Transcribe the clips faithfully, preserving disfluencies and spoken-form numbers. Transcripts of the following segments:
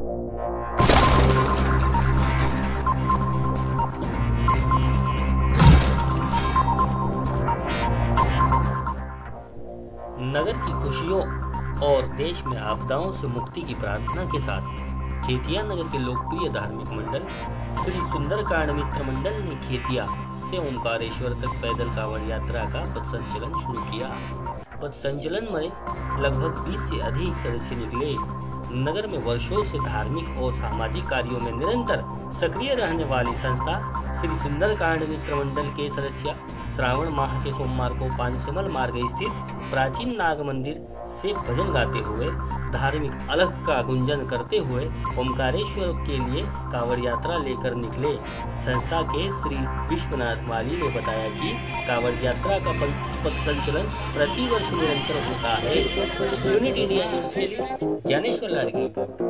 नगर की खुशियों और देश में आपदाओं से मुक्ति की प्रार्थना के साथ खेतिया नगर के लोकप्रिय धार्मिक मंडल श्री सुंदरकांड मित्र मंडल ने खेतिया से ओंकारेश्वर तक पैदल कांवड़ यात्रा का पथ संचलन शुरू किया। पथ संचलन में लगभग बीस से अधिक सदस्य निकले। नगर में वर्षों से धार्मिक और सामाजिक कार्यों में निरंतर सक्रिय रहने वाली संस्था श्री सुंदरकांड मित्र मंडल के सदस्य श्रावण माह के सोमवार को पांचमल मार्ग स्थित प्राचीन नाग मंदिर से भजन गाते हुए धार्मिक अलख का गुंजन करते हुए ओंकारेश्वर के लिए कांवड़ यात्रा लेकर निकले। संस्था के श्री विश्वनाथ माली ने बताया कि कांवड़ यात्रा का पथ संचलन प्रतिवर्ष निरंतर होता है। यूनिट इंडिया न्यूज के लिए ज्ञानेश्वर लाड की रिपोर्ट।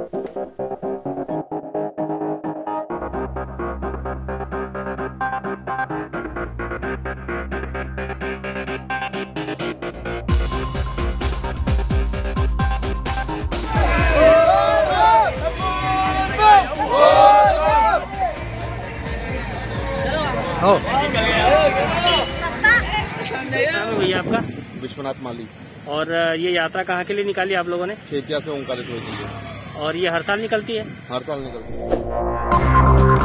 हो भैया आपका? विश्वनाथ माली। और ये यात्रा कहाँ के लिए निकाली आप लोगों ने? खेतिया से ओंकारेश्वर के लिए। और ये हर साल निकलती है? हर साल निकलती है।